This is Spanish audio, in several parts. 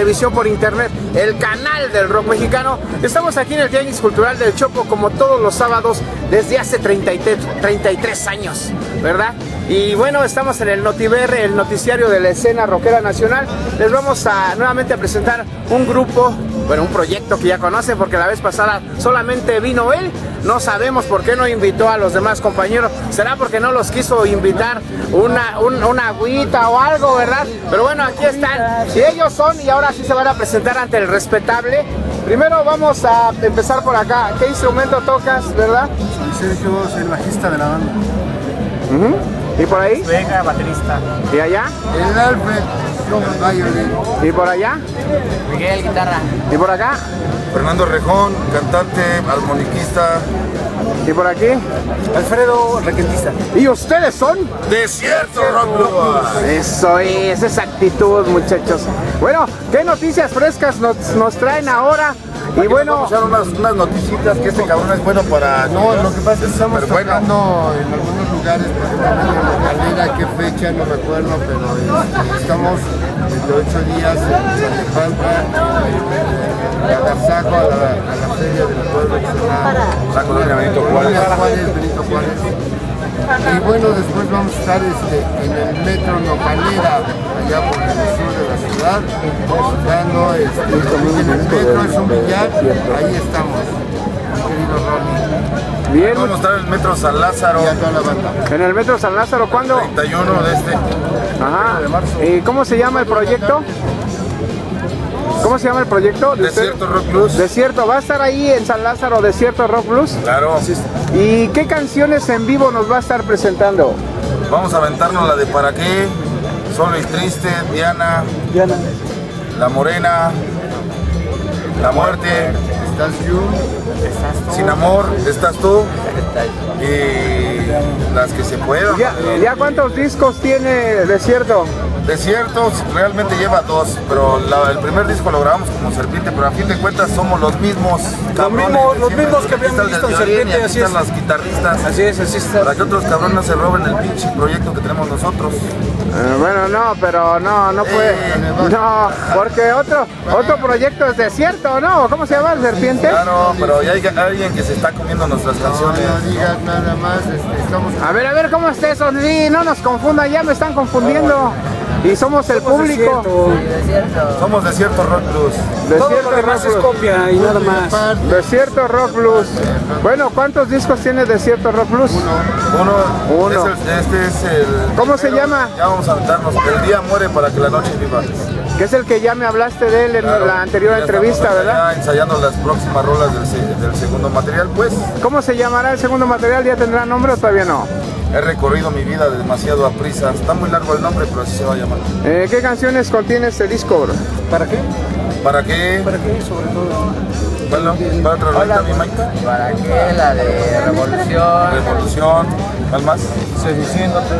televisión por internet, el canal del rock mexicano. Estamos aquí en el Tianguis Cultural del Chopo como todos los sábados desde hace 33 años, ¿verdad? Y bueno, estamos en el Notiver, el noticiario de la escena rockera nacional. Les vamos a nuevamente a presentar un grupo, bueno, un proyecto que ya conocen porque la vez pasada solamente vino él. No sabemos por qué no invitó a los demás compañeros. ¿Será porque no los quiso invitar una agüita o algo, verdad? Pero bueno, aquí están. Y ellos son, y ahora sí se van a presentar ante el respetable. Primero vamos a empezar por acá. ¿Qué instrumento tocas, verdad? Soy Sergio, soy el bajista de la banda. ¿Y por ahí? Vega, baterista. ¿Y allá? El Alfred, violín. ¿Y por allá? Miguel, guitarra. ¿Y por acá? Fernando Rejón, cantante, armoniquista. ¿Y por aquí? Alfredo, requetista. ¿Y ustedes son? Desierto Rock Blues. Eso es, esa actitud, muchachos. Bueno, ¿qué noticias frescas nos traen ahora? Y bueno, vamos a dar unas noticitas que este cabrón es bueno para... No, lo que pasa es que estamos Pero tocando en algunos lugares, porque también en la calera, qué fecha, no recuerdo, pero estamos de 8 días en Pampa, a Agasajo, a la feria del pueblo, La colonia Benito Juárez. Benito Juárez. Y bueno, después vamos a estar en el metro Nopalera, allá por el sur de la ciudad, dando en el metro, es un billar, ahí estamos, mi querido Ronnie. bien. Vamos a estar en el metro San Lázaro. Y a toda la banda. En el metro San Lázaro, ¿cuándo? 31 de este. Ajá. de marzo. ¿Y cómo se llama el proyecto? ¿Cómo se llama el proyecto? Desierto Rock Blues. Desierto, ¿va a estar ahí en San Lázaro, Desierto Rock Blues? Claro. ¿Y qué canciones en vivo nos va a estar presentando? Vamos a aventarnos la de ¿Para qué? Solo y triste, Diana, La Morena, La Muerte, ¿Estás you? Sin Amor, Estás tú y las que se puedan. ¿Ya cuántos discos tiene Desierto? Desierto realmente lleva 2, pero el primer disco lo grabamos como Serpiente, pero a fin de cuentas somos los mismos cabrones. Los mismos que habíamos visto en Serpiente, y aquí están las guitarristas. Así es. Para que otros cabrones no se roben el pinche proyecto que tenemos nosotros. Bueno, no, pero no puede. No, porque otro proyecto es Desierto, ¿no? ¿Cómo se llama? ¿Serpiente? Claro, pero ya hay alguien que se está comiendo nuestras canciones. No digas nada más, estamos... A ver, ¿cómo está eso? Sí, no nos confundan, ya me están confundiendo. Y somos el público. Somos Desierto Rock Blues. Desierto Todo lo demás Rock es Blues. copia y nada más. Desierto Rock Blues. Bueno, ¿cuántos discos tiene Desierto Rock Blues? Uno. Este es el... ¿Cómo se llama? Ya vamos a aventarnos. El día muere para que la noche viva. Que es el que ya me hablaste de él en Claro, la anterior ya entrevista, estamos ¿verdad? Ya ensayando las próximas rolas del segundo material, pues. ¿Cómo se llamará el segundo material? ¿Ya tendrá nombre o todavía no? He recorrido mi vida demasiado a prisa. Está muy largo el nombre, pero así se va a llamar. ¿Qué canciones contiene este disco, bro? ¿Para qué? ¿Para qué? ¿Para qué? Sobre todo. Bueno, ¿para otra rolita, mi Maika? ¿Para qué? La de Revolución. Revolución. ¿Cuál más? Seduciéndote.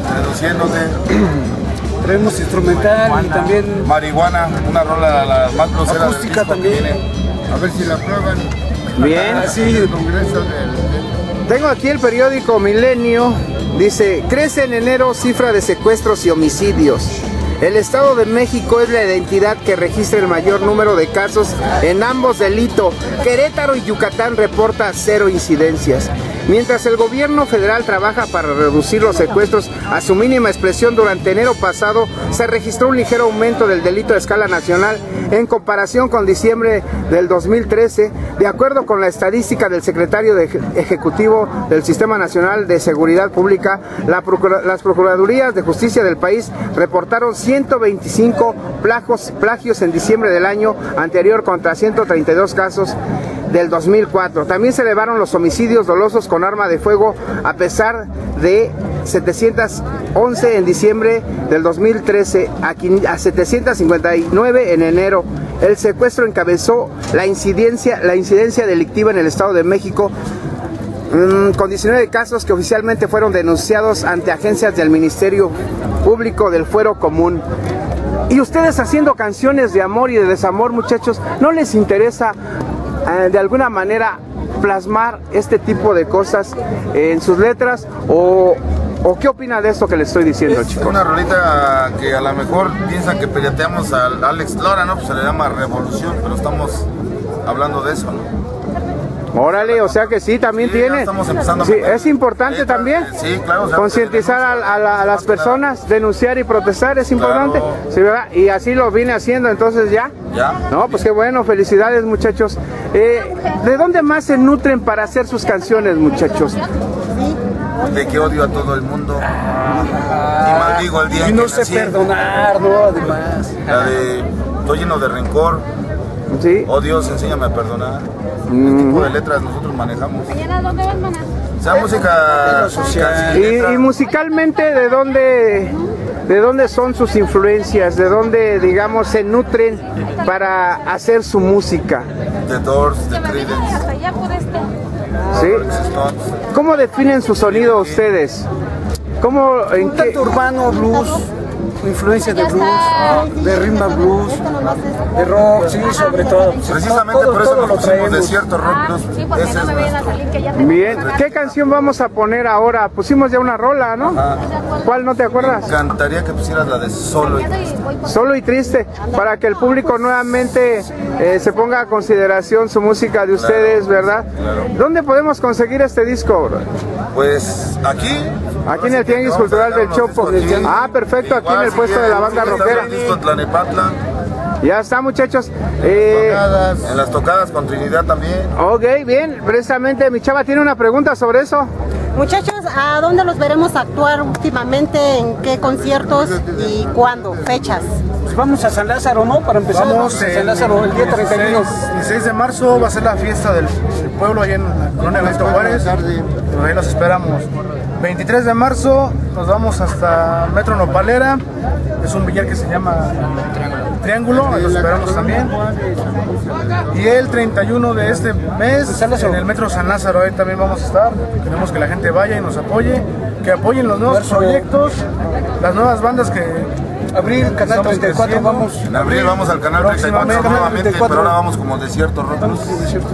Traemos instrumental y también Marihuana, una rola la más grosera del acústica disco también. que viene. A ver si la prueban. Bien. Sí, el congreso del... Tengo aquí el periódico Milenio. Dice, crece en enero cifra de secuestros y homicidios. El Estado de México es la entidad que registra el mayor número de casos en ambos delitos. Querétaro y Yucatán reporta 0 incidencias. Mientras el gobierno federal trabaja para reducir los secuestros a su mínima expresión, durante enero pasado se registró un ligero aumento del delito a escala nacional en comparación con diciembre del 2013, de acuerdo con la estadística del secretario ejecutivo del Sistema Nacional de Seguridad Pública. Las Procuradurías de Justicia del país reportaron 125 plagios en diciembre del año anterior contra 132 casos del 2004. También se elevaron los homicidios dolosos con arma de fuego a pesar de 711 en diciembre del 2013 a 759 en enero. El secuestro encabezó la incidencia delictiva en el Estado de México, con 19 casos que oficialmente fueron denunciados ante agencias del Ministerio Público del Fuero Común. Y ustedes haciendo canciones de amor y de desamor, muchachos, ¿no les interesa de alguna manera plasmar este tipo de cosas en sus letras? ¿O ¿O qué opina de esto que le estoy diciendo, Es chicos? una rolita que a lo mejor piensan que pirateamos al Alex Lora, ¿no? Pues se le llama Revolución, pero estamos hablando de eso, ¿no? Órale, o sea que sí, también Sí, ya tiene. estamos empezando a Sí, meter es importante letras, también. Sí, claro. O sea, Concientizar a las personas, denunciar y protestar es importante. Claro. Sí, ¿verdad? Y así lo vine haciendo, entonces ya. Ya. No, pues qué bueno, felicidades muchachos. ¿De dónde más se nutren para hacer sus canciones, muchachos? De que odio a todo el mundo y maldigo el día Y en no que sé nací. perdonar, ¿no? Además. La de estoy lleno de rencor, Sí. oh Dios, enséñame a perdonar. El tipo de letras nosotros manejamos. ¿Dónde vas, maná? Sea música social. Y musicalmente, ¿de dónde son sus influencias? ¿De dónde, digamos, se nutren para hacer su música? The Doors, The Creedence, Hasta allá por este. ¿Sí? Stones. ¿Cómo definen su sonido ustedes? ¿Cómo, en Un qué? tanto urbano, blues, influencia de blues, de rhythm and blues, de rock, sí, sobre todo. Precisamente Todo- por eso todo nos lo pusimos traemos. Desierto Rock Blues. Sí, porque Ese no es me vayan a nuestro. salir que ya tengo. Bien, ¿qué canción vamos a poner ahora? Pusimos ya una rola, ¿no? ¿Cuál no te Me acuerdas? encantaría que pusieras la de Solo y Solo y triste, para que el público nuevamente se ponga a consideración su música de ustedes, ¿verdad? claro. ¿Dónde podemos conseguir este disco, bro? Pues aquí. Aquí en el Tianguis Cultural del Chopo. Ah, perfecto, aquí en el puesto de la banda rockera. Disco en Tlanepantla, Ya está, muchachos. en las tocadas con Trinidad también. Ok, bien, precisamente mi chava tiene una pregunta sobre eso. Muchachos, ¿a dónde los veremos actuar últimamente? ¿En qué conciertos y cuándo? Fechas. Pues vamos a San Lázaro, ¿no? Para empezar, Vamos a San Lázaro el día 31. El 6 de marzo va a ser la fiesta del pueblo allá en la colonia Benito Juárez. Pues ahí los esperamos. 23 de marzo nos vamos hasta Metro Nopalera. Es un billar que se llama Triángulo, ahí los esperamos también. Y el 31 de este mes en el Metro San Lázaro, ahí también vamos a estar. Queremos que la gente vaya y nos apoye, que apoyen los nuevos proyectos, las nuevas bandas que Abril, Canal estamos 34, creciendo. vamos. En abril vamos al canal 34 Próximamente, nuevamente, 34. pero ahora vamos como Desierto Rock Blues.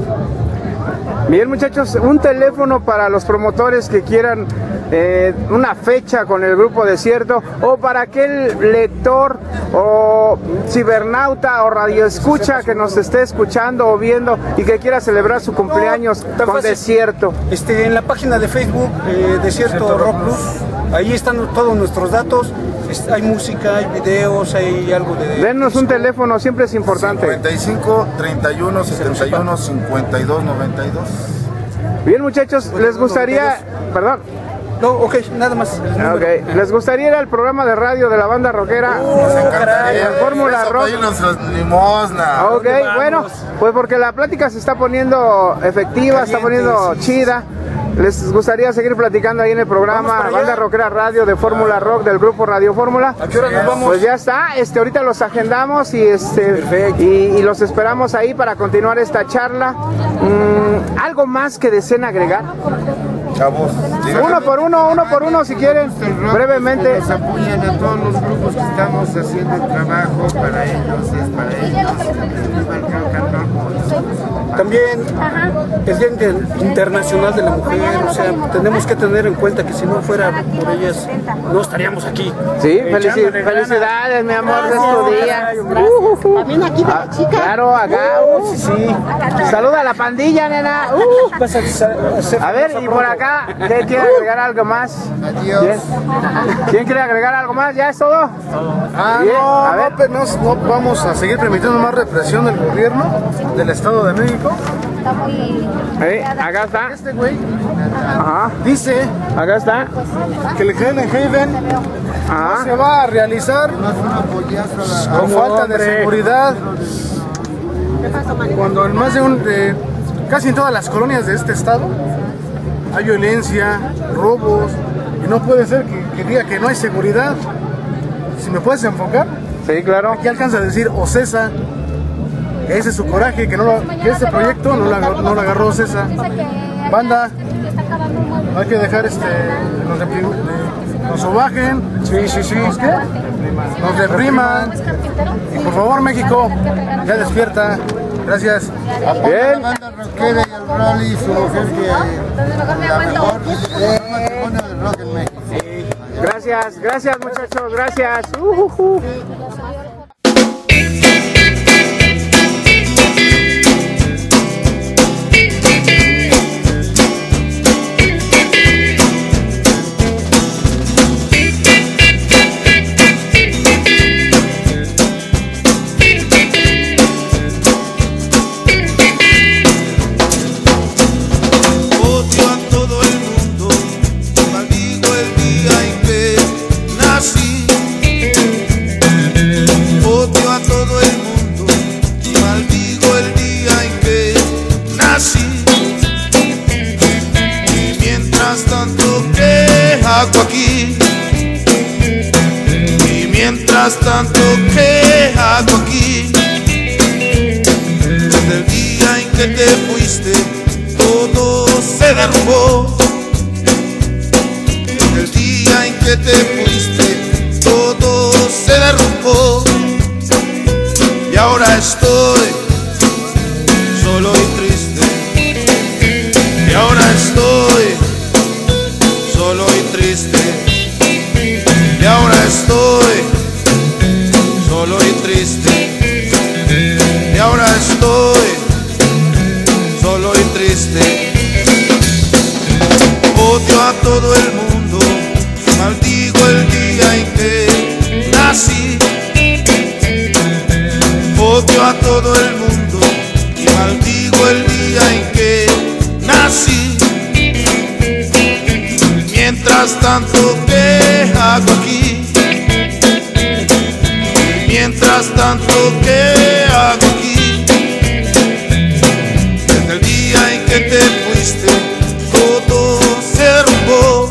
Bien, muchachos, un teléfono para los promotores que quieran una fecha con el grupo Desierto, o para aquel lector o cibernauta o radioescucha que nos esté escuchando o viendo y que quiera celebrar su cumpleaños Tan con fácil. Desierto. En la página de Facebook, Desierto Rock Blues, ahí están todos nuestros datos. Hay música, hay videos, hay algo de... Denos un teléfono, siempre es importante. 55 31 71 52 92. Bien, muchachos, les gustaría, perdón, No, ok, nada más. ok, les gustaría ir al programa de radio de la banda rockera. Nos encantaría. En Fórmula Eso, Rock. pedir nuestra limosna. Ok, bueno, pues porque la plática se está poniendo efectiva, está poniendo chida. ¿Les gustaría seguir platicando ahí en el programa Banda Rockera Radio de Fórmula Rock del grupo Radio Fórmula? ¿A qué hora nos vamos? Pues ya está, ahorita los agendamos y y los esperamos ahí para continuar esta charla. ¿Algo más que deseen agregar? Chavos, Uno por uno si quieren, brevemente. Nos apoyan a todos los grupos que estamos haciendo el trabajo para ellos, es para ellos. También el Día Internacional de la Mujer, o sea, tenemos que tener en cuenta que si no fuera por ellas, no estaríamos aquí. Sí, Echándole felicidades, mi amor, de Gracias. tu día. También aquí de la chica. Claro, acá. Sí. Saluda a la pandilla, nena. Vas a hacer A ver, y por acá, ¿quién quiere agregar algo más? Adiós. Bien. ¿Quién quiere agregar algo más? ¿Ya es todo? Ah, Bien, no, a ver. no vamos a seguir permitiendo más represión del gobierno del Estado de México. Está muy... Acá está. Este güey Ajá. dice Acá está. que el Hell and Heaven Ajá. se va a realizar con falta de seguridad, cuando en más de casi en todas las colonias de este estado hay violencia, robos, y no puede ser que diga que no hay seguridad. Si me puedes enfocar, Sí, claro. aquí alcanza a decir Ocesa, que ese es su coraje, que este proyecto no lo agarró Ocesa. Banda, no hay que dejar nos sobajen, nos repriman, y por favor México, ya despierta. Gracias. Bien. Banda rockera y el Rolly, su mujer que la mejor patrimonio del rock en México. Gracias, gracias muchachos, gracias. Tanto que hago aquí, desde el día en que te fuiste todo se derrumbó, desde el día en que te fuiste todo se derrumbó, y ahora estoy solo y triste, y ahora estoy solo y triste, y ahora estoy solo y triste, y ahora estoy solo y triste. Odio a todo el mundo, maldigo el día en que nací. Odio a todo el mundo y maldigo el día en que nací. Mientras tanto, ¿qué hago aquí? Mientras tanto, ¿qué hago aquí? Desde el día en que te fuiste, todo se derrumbó.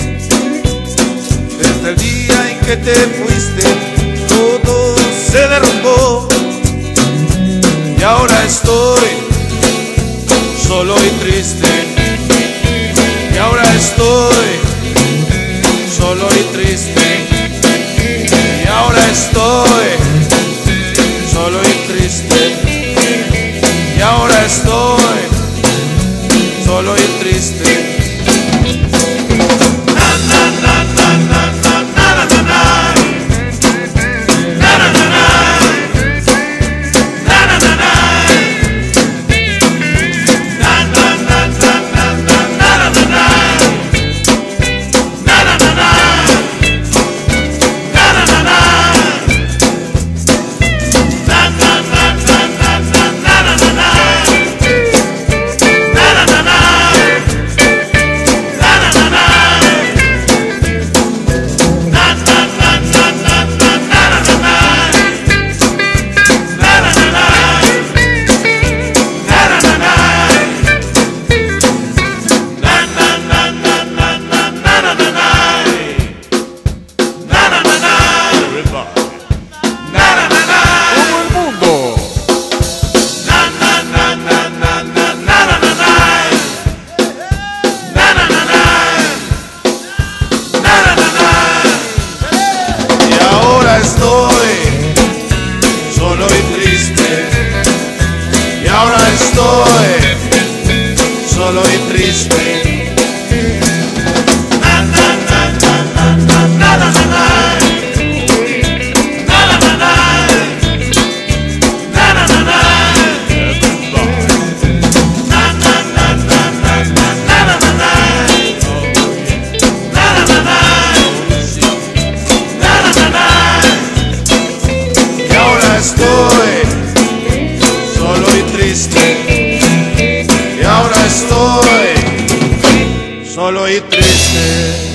Desde el día en que te fuiste, todo se derrumbó. Y ahora estoy solo y triste. Y ahora estoy solo y triste. Y ahora estoy solo y triste. Y ahora estoy solo y triste. Solo y triste. Y ahora estoy solo y triste. Y ahora estoy solo y triste.